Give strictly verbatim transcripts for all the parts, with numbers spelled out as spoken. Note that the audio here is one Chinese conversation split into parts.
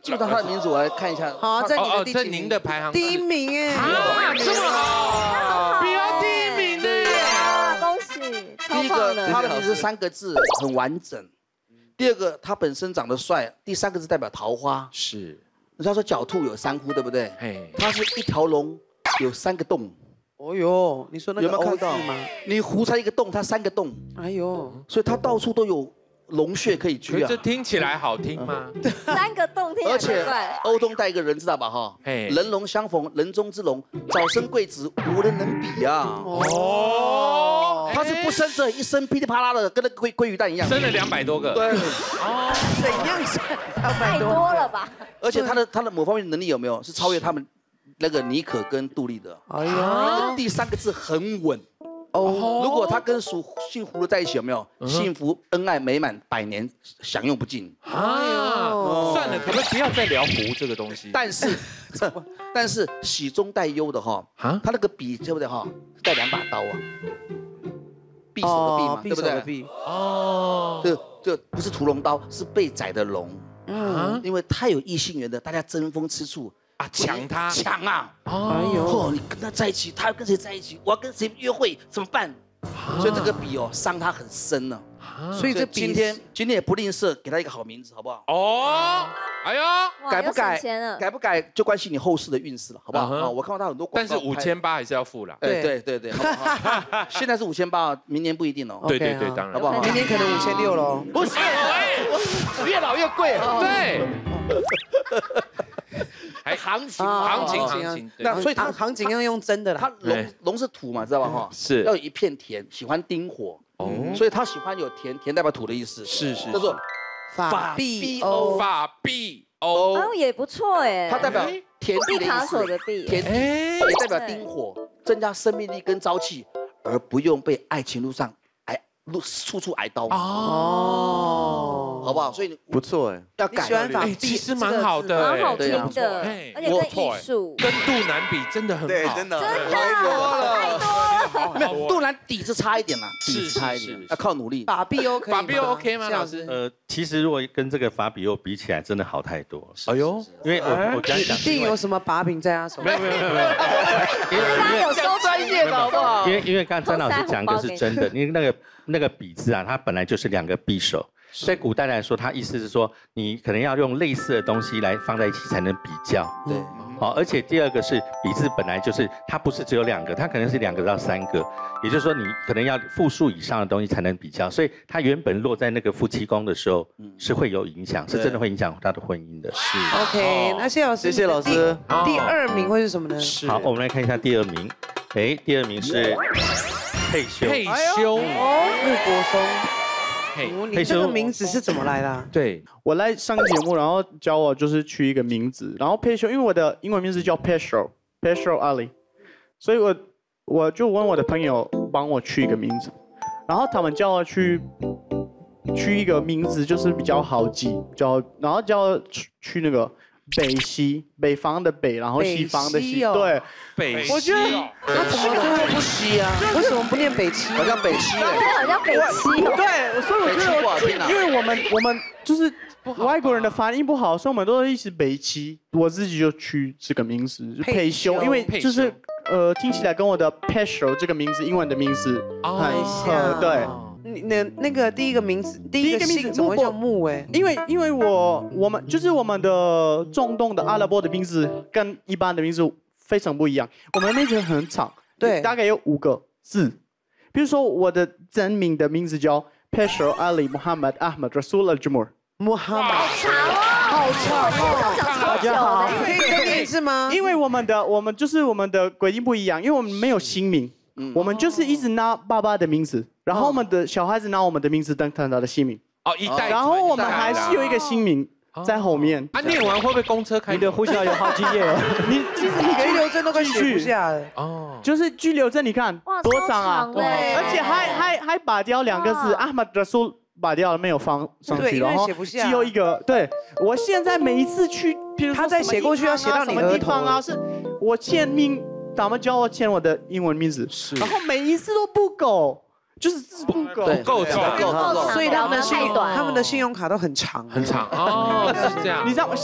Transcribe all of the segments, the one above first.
记不到他的名字，我来看一下。 好，在你的第这您的排行第一名哎， 这么好，比较第一名的耶！ 恭喜，超第一个， 棒的。 他的名字三个字很完整。第二个，他本身长得帅。第三个字代表桃花。 是。 人家说狡兔有三窟，对不对？ 嘿， 它是一条龙，有三个洞。 哦呦，你说那个有没有看到吗？ 你胡才一个洞，它三个洞。 哎呦， 所以它到处都有龙穴可以居啊。 这听起来好听吗？ 三个洞听起来而且怪。 欧东带一个人知道吧？哈，人龙相逢，人中之龙，早生贵子，无人能比啊。哦，他是不生这一生噼里啪啦的，跟那个鲑鲑鱼蛋一样， 生了两百多个。 对， 哦，怎样生两百太多了吧？ 而且他的他的某方面的能力有没有是超越他们那个妮可跟杜丽的？哎呀，第三个字很稳。哦，如果他跟属姓胡的在一起，有没有幸福、恩爱、美满、百年享用不尽？ 啊，算了，可不可以不要再聊胡这个东西？ 但是，但是喜中带忧的哈，他那个笔对不对哈？带两把刀啊，匕首的匕嘛，对不对？哦，就就不是屠龙刀，是被宰的龙。嗯，因为太有异性缘的，大家争风吃醋。啊，抢他，抢啊！哎呦，你跟他在一起，他要跟谁在一起？我要跟谁约会，怎么办？所以这个笔哦，伤他很深呢。所以这今天今天也不吝啬，给他一个好名字，好不好？哦，哎呦，改不改？改不改就关系你后世的运势了，好不好？啊，我看到他很多广告， 但是五千八还是要付了。 对对对对，好不好？现在是五千八，明年不一定哦。 对对对，当然， 好不好？ 明年可能五千六喽。 不是，越老越贵。 对。 还行情， 行情，行情。 那所以它行情要用真的啦。 它龙龙是土嘛，知道吧？哈， 是要有一片田，喜欢丁火，所以他喜欢有田，田代表土的意思。 是是， 叫做法币欧， 法币欧， 哦也不错哎。 它代表田地的意思， 手的地， 田地也代表丁火，增加生命力跟朝气，而不用被爱情路上挨路处处挨刀。哦，好不好？所以不错哎， 要改。 喜欢法币， 其实蛮好的， 蛮好听的，而且跟艺术跟杜南比真的很好， 对，真的真的太多了， 太多了。 没有，杜南底子差一点啦，底子差一点，要靠努力。 法币 OK， 法币 OK 吗？老师？ 呃，其实如果跟这个法比欧比起来，真的好太多。 哎呦， 因为我我刚讲， 一定有什么把柄在他手上。 没有没有没有没有， 因为他有收专业的好不好？ 因为因为刚刚张老师讲的是真的，因为那个那个比字啊，它本来就是两个匕首。在古代来说，它意思是说，你可能要用类似的东西来放在一起才能比较。 对， 好，而且第二个是比字本来就是它不是只有两个，它可能是两个到三个，也就是说你可能要复数以上的东西才能比较，所以它原本落在那个夫妻宫的时候是会有影响，是真的会影响他的婚姻的。 是 OK， 那谢老师， 谢谢老师。 第二名会是什么呢？ 好，我们来看一下第二名。哎，第二名是佩修。 佩修哦，陆国松。 你这个名字是怎么来的？ 对， 我来上节目，然后教我就是取一个名字，然后佩修，因为我的英文名字叫 Petro，Petro Ali， 所以我我就问我的朋友帮我取一个名字，然后他们叫我去取一个名字，就是比较好记，叫然后叫我去去那个北西，北方的北，然后西方的西，对， 北西。 我觉得那怎么这么不西啊？为什么不念北七？ 好像北西， 对，好像北七。 对，所以我觉得，因为我们我们就是外国人的发音不好，所以我们都一直北七。我自己就取这个名字佩修，因为就是呃听起来跟我的 Petro 这个名字英文的名字很像。对。 那那个第一个名字，第一个名字怎么会叫木哎？ 因为因为我我们就是我们的中东的阿拉伯的名字跟一般的名字非常不一样，我们名字很长， 对， 大概有五个字。比如说我的真名的名字叫 Petro Ali Muhammad Ahmad Rasul Al Jumur。Muhammad， 好长哦， 大家好。 因为是吗？ 因为我们的我们就是我们的规定不一样，因为我们没有新名。我们就是一直拿爸爸的名字，然后我们的小孩子拿我们的名字当他的新名。 哦，一代。 然后我们还是有一个新名在后面。 啊，念完会不会公车开？ 你的护照有好几页，你其实你居留证都快写不下了。 哦，就是居留证，你看多长啊？而且还还还拔掉两个字 ，Ahmad Rasul 拔掉了没有放上去，然后只有一个。对，我现在每一次去，比如他再写过去要写到你额头啊，是我签名。他们叫我签我的英文名字，是，然后每一次都不够，就是字不够， 不够长， 不够， 所以他们的信用，他们的信用卡都很长， 很长哦，是这样。 你知道，现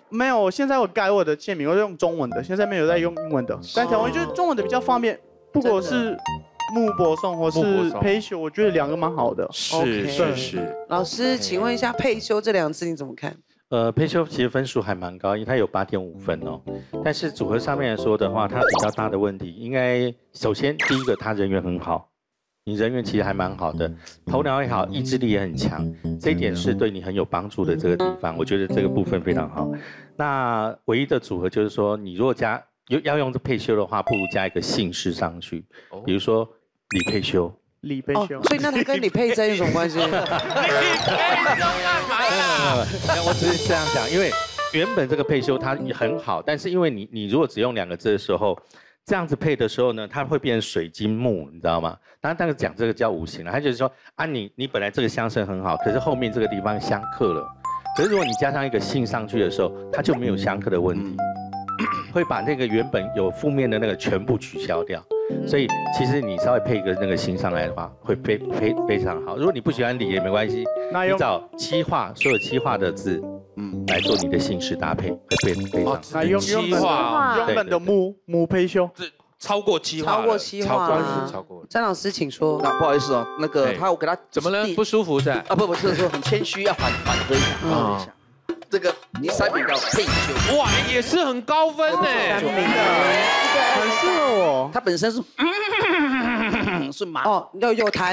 没有，现在我改我的签名，我用中文的，现在没有在用英文的。但台湾就是中文的比较方便，不管是木泊松或是配修，我觉得两个蛮好的。 是是是。 老师，请问一下配修这两个字你怎么看？ 呃，配修其实分数还蛮高，因为它有八点五分哦。但是组合上面来说的话，它比较大的问题，应该首先第一个，它人缘很好。 你人缘其实还蛮好的，头脑也好，意志力也很强，这一点是对你很有帮助的这个地方，我觉得这个部分非常好。那唯一的组合就是说，你如果加要用这配修的话，不如加一个姓氏上去，比如说李佩修。 李佩修， 所以那他跟李佩珍有什么关系？ 李佩修干嘛啦？ 我只是这样讲，因为原本这个配修它很好，但是因为你你如果只用两个字的时候。 这样子配的时候呢，它会变成水晶木，你知道吗？当然，但是讲这个叫五行了，它就是说啊你，你你本来这个相声很好，可是后面这个地方相克了。可是如果你加上一个姓上去的时候，它就没有相克的问题，会把那个原本有负面的那个全部取消掉。所以其实你稍微配一个那个姓上来的话，会非非非常好。如果你不喜欢李也没关系，你找七画所有七画的字。 嗯，来做你的姓氏搭配，会变非常。 那用七画， 原本的木木配修， 这超过七画， 超过七画， 超过超过。 詹老师，请说。 那不好意思哦，那个他我给他怎么了？不舒服是？啊不不是说很谦虚，要缓缓和一下啊。这个你三名叫配修， 哇，也是很高分呢， 三名的， 很适合我。 他本身是是马哦，有有弹。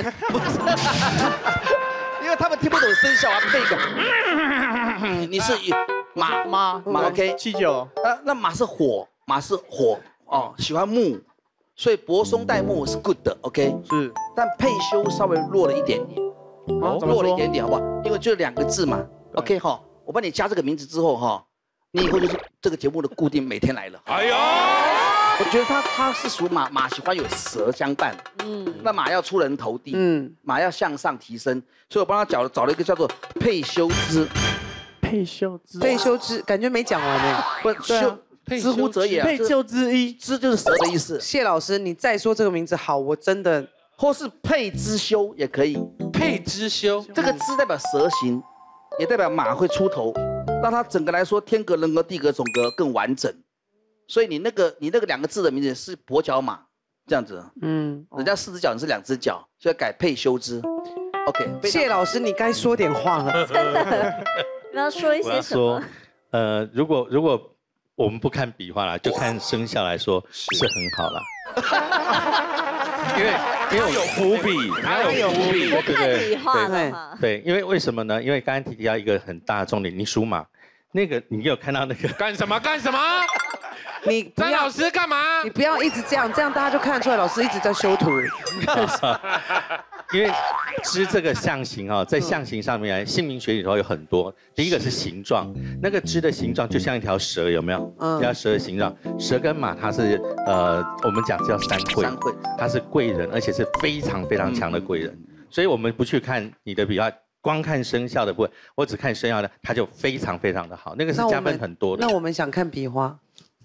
因为他们听不懂生肖啊，配一个，你是马马马 OK 七九， 那那马是火，马是火哦，喜欢木，所以泊松带木是 good 的 OK 是， 但配修稍微弱了一点点，哦，弱了一点点好不好？因为就两个字嘛 OK 哈，我帮你加这个名字之后哈，你以后就是这个节目的固定每天来了。哎呦！ 我觉得他他是属马，马喜欢有蛇相伴，嗯，那马要出人头地，嗯，马要向上提升，所以我帮他找找了一个叫做配修之， 配修之， 配修之，感觉没讲完呢。 不，修之乎者也， 配修之一， 之就是蛇的意思。 谢老师，你再说这个名字好，我真的， 或是配之修也可以， 配之修， 这个之代表蛇形，也代表马会出头，让它整个来说天格人格地格总格更完整。 所以你那个你那个两个字的名字是跛脚马，这样子，嗯，人家四只脚，你是两只脚，所以改配修之 ，OK。 谢老师，你该说点话了， 真的，你要说一些什么？ 呃，如果如果我们不看笔画啦，就看生肖来说是很好啦。因为因为有伏笔， 它有伏笔， 不看笔画的嘛。 对，因为为什么呢？因为刚刚提到一个很大的重点，你属马，那个你有看到那个干什么干什么？ 你张老师干嘛？ 你不要一直这样，这样大家就看得出来老师一直在修图。 因为知这个象形啊，在象形上面，姓名学里头有很多。第一个是形状，那个知的形状就像一条蛇，有没有？嗯，一条蛇的形状。蛇跟马它是呃，我们讲叫三贵， 三贵， 它是贵人，而且是非常非常强的贵人。所以我们不去看你的笔画。 光看生肖的部分，我只看生肖的，它就非常非常的好，那个是加分很多的。 那我们想看笔画，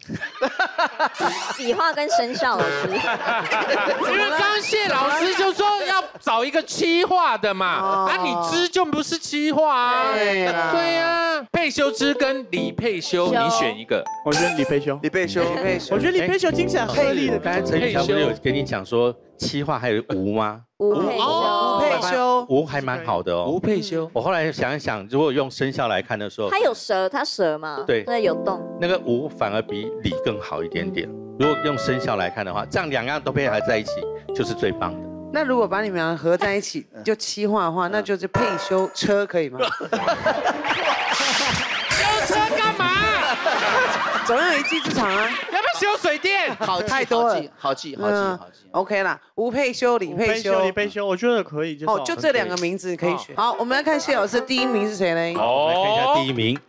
笔画跟生肖老师， 因为刚刚谢老师就说要找一个七画的嘛，啊，你知就不是七画啊，对呀，配修之跟李佩修，你选一个， 我选李佩修， 李佩修， 李佩修， 我觉得李佩修听起来合理的。 刚才陈宇翔不是有跟你讲说七画还有吴吗？ 吴佩修， 吴佩修， 吴还蛮好的哦。 吴佩修， 我后来想一想，如果用生肖来看的时候， 它有蛇，它蛇嘛， 对， 对，有洞。 那个吴反而比李更好一点点。如果用生肖来看的话，这样两样都配合在一起，就是最棒的。 那如果把你们俩合在一起，就七画的话，那就是配修车，可以吗？ 修车干嘛？ 总要有一技之长啊！ 要不要修水电？ 好太多了， 好记，好记，好记。 OK 啦，吴佩修、李佩修、 李佩修，我觉得可以。 哦，就这两个名字可以选。好，我们来看谢老师第一名是谁呢？ 好，我们来看一下第一名。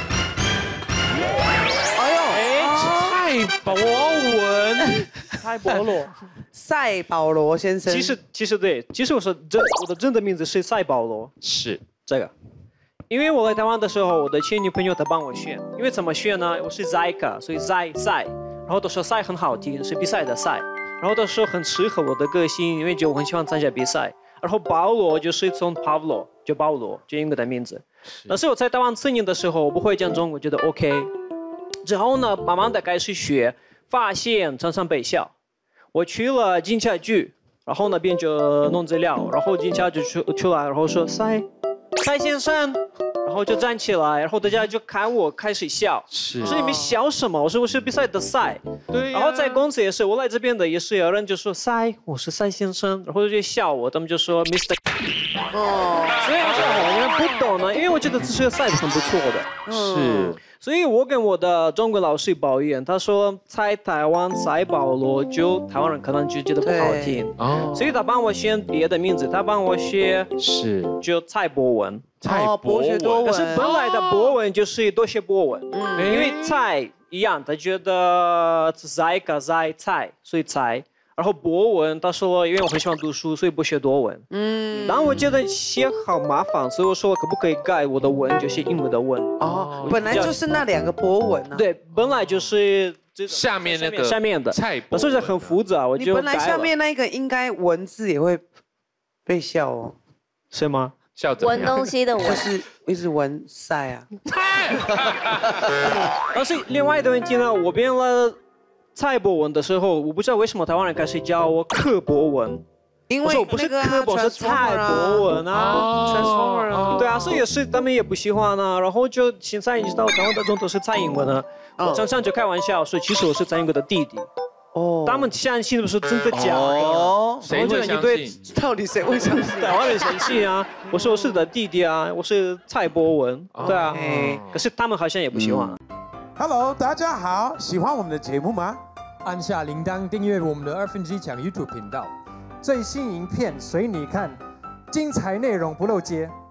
哎呦，蔡博文， 蔡博罗， 赛保罗先生。 其实其实对，其实我说真，我的真的名字是赛保罗， 是这个。 因为我来台湾的时候，我的前女朋友她帮我选，因为怎么选呢？我是 Zyka， 所以 Zy 赛，然后都说赛很好听，是比赛的赛，然后都说很适合我的个性，因为就我很喜欢参加比赛。然后保罗就是从 Pavlo， 就保罗，就英国的名字。 但是我在台湾四年的时候，我不会讲中文，我觉得 OK。之后呢，慢慢的开始学，发现常常被笑。我去了警察局，然后那边就弄资料，然后警察就出出来，然后说蔡蔡先生。然后就站起来，然后大家就看我开始笑， 是， 说你们笑什么？我说我是比赛的赛， 对、啊。 然后在公司也是，我来这边的也是有人就说赛，我是赛先生，然后就笑我，他们就说 Mister。哦，所以我就好像不懂呢，因为我觉得这是个赛很不错的， 是。 所以我跟我的中国老师抱怨，他说在台湾赛保罗就台湾人可能就觉得不好听，哦，所以他帮我选别的名字，他帮我写是就蔡博文。 蔡博文， 可是本来的博文就是多写博文，嗯，因为蔡一样，他觉得在个在蔡，所以蔡。然后博文他说，因为我很喜欢读书，所以不写多文，嗯。然后我觉得写好麻烦，所以我说可不可以改我的文，就写英文的文。 哦，本来就是那两个博文啊。 对，本来就是这下面那个下面的蔡博文， 所以很复杂，我就你本来下面那个应该文字也会被笑哦， 是吗？ 闻东西的闻， 就是一直闻晒啊。 但是另外的问题呢，我编了蔡博文的时候，我不知道为什么台湾人开始叫我柯博文， 因为我不是柯博，是蔡博文啊 ，Transformer 啊， 对啊，所以也是他们也不喜欢啊，然后就现在你知道台湾的总统是蔡英文啊，我常常就开玩笑说，其实我是蔡英文的弟弟。哦，他们相信不是真的假的？哦， 谁会相信？ 到底谁会相信？ 台湾人相信啊！我说我是的弟弟啊，我是蔡博文，对啊。可是他们好像也不喜欢。 Hello， 大家好，喜欢我们的节目吗？按下铃铛订阅我们的二分之一强 YouTube 频道，最新影片随你看，精彩内容不漏接。